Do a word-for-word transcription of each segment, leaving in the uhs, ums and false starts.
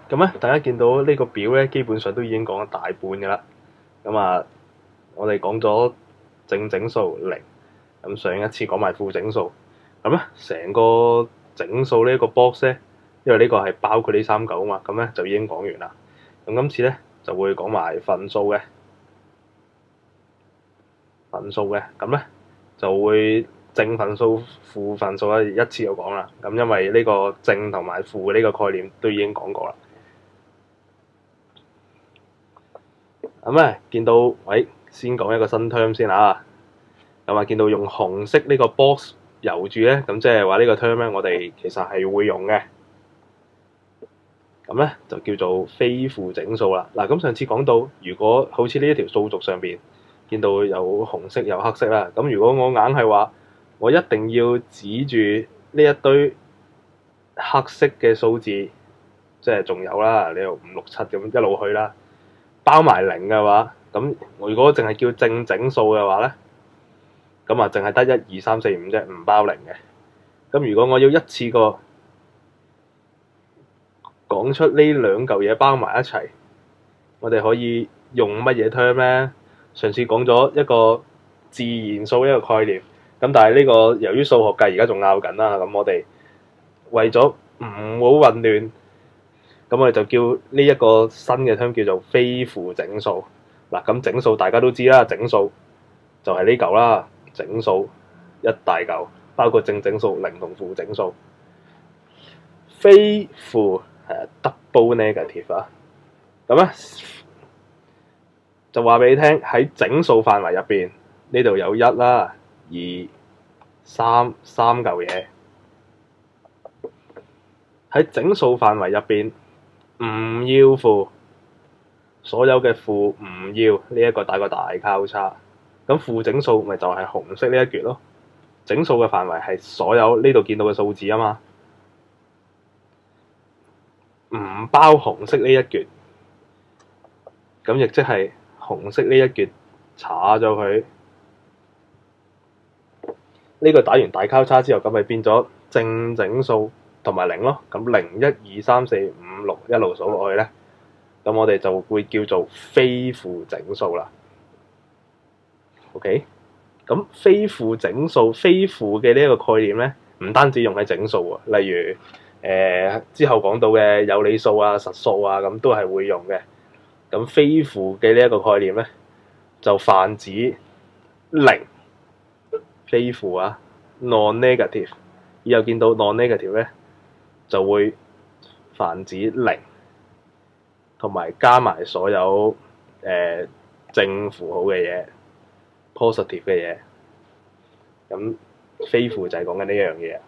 咁咧，大家見到呢個表咧，基本上都已經講咗大半嘅啦。咁啊，我哋講咗正整數零，咁上一次講埋負整數，咁咧成個整數呢一個 box 咧，因為呢個係包括呢三嚿啊嘛，咁咧就已經講完啦。咁今次咧就會講埋份數嘅，份數嘅，咁咧就會正份數、負份數咧一次就講啦。咁因為呢個正同埋負呢個概念都已經講過啦。咁咧見到，喂，先講一個新 term 先啊。咁啊，見到用紅色呢個 box 遊住咧，咁即係話呢個 term 咧，我哋其實係會用嘅。咁咧就叫做非負整數啦。嗱，咁上次講到，如果好似呢一條數軸上邊見到有紅色有黑色啦，咁如果我硬係話我一定要指住呢一堆黑色嘅數字，即係仲有啦，你由五六七咁一路去啦，包埋零嘅話，咁如果淨係叫正整數嘅話咧，咁啊淨係得一二三四五啫，唔包零嘅。咁如果我要一次過講出呢兩嚿嘢包埋一齊，我哋可以用乜嘢 term 咧？上次講咗一個自然數一個概念，咁但係呢個由於數學界而家仲拗緊啦，咁我哋為咗唔好混亂，咁我哋就叫呢一個新嘅 term 叫做非負整數。嗱，咁整數大家都知啦，整數就係呢嚿啦，整數一大嚿，包括正整數、零同負整數。非負係 double negative 啊，咁咧就話俾你聽喺整數範圍入邊，呢度有一啦、二、三三嚿嘢。喺整數範圍入邊，唔要負，所有嘅負唔要呢一個打個大交叉。咁負整數咪就係紅色呢一橛咯。整數嘅範圍係所有呢度見到嘅數字啊嘛，唔包紅色呢一橛，咁亦即係紅色呢一橛叉咗佢。呢個打完大交叉之後，咁咪變咗正整數同埋零咯。咁零、一、二、三、四、五、六一路數落去咧，咁我哋就會叫做非負整數啦。OK， 咁非負整數、非負嘅呢一個概念咧，唔單止用喺整數喎，例如誒、呃、之後講到嘅有理數啊、實數啊，咁都係會用嘅。咁非負嘅呢一個概念咧，就泛指零。非負啊 non-negative， 以後見到 non-negative 咧，就會泛指零，同埋加埋所有誒、呃、正負號嘅嘢 positive 嘅嘢。咁非負就係講緊呢一樣嘢。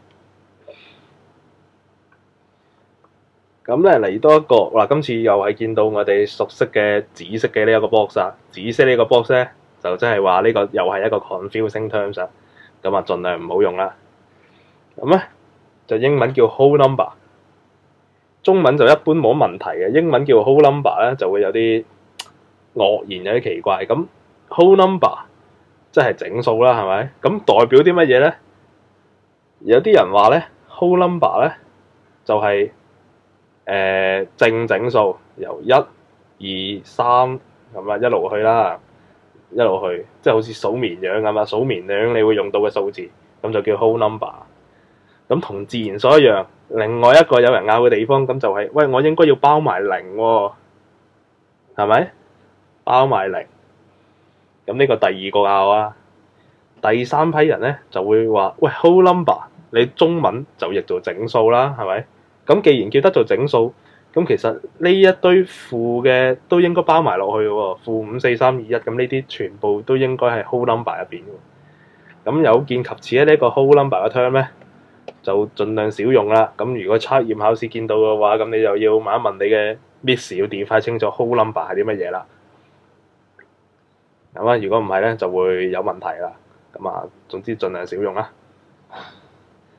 咁咧嚟多一個嗱，今次又係見到我哋熟悉嘅紫色嘅呢一個 box 啊，紫色呢個 box 咧。就即係話呢個又係一個 confusing terms 啊，咁啊盡量唔好用啦。咁咧就英文叫 whole number， 中文就一般冇問題嘅。英文叫 whole number 咧就會有啲愕然，有啲奇怪。咁 whole number 即係整數啦，係咪？咁代表啲乜嘢咧？有啲人話咧 whole number 咧就係、是、誒、呃、正整數，由一、二、三咁啊一路去啦。一路去，即係好似數綿羊咁啊！數綿羊你會用到嘅數字，咁就叫 whole number。咁同自然數一樣，另外一個有人拗嘅地方，咁就係、是、喂，我應該要包埋零喎，係咪？包埋零。咁呢個第二個拗啊。第三批人咧就會話：喂 whole number， 你中文就譯做整數啦，係咪？咁既然叫得做整數，咁其實呢一堆負嘅都應該包埋落去嘅喎，負五四三二一，咁呢啲全部都應該係 whole number 入邊嘅。咁有見及此咧，呢、這個 whole number 嘅 term 咧就盡量少用啦。咁如果測驗考試見到嘅話，咁你就要問一問你嘅 miss 要 define 清楚 whole number 係啲乜嘢啦。咁啊，如果唔係咧，就會有問題啦。咁啊，總之盡量少用啦。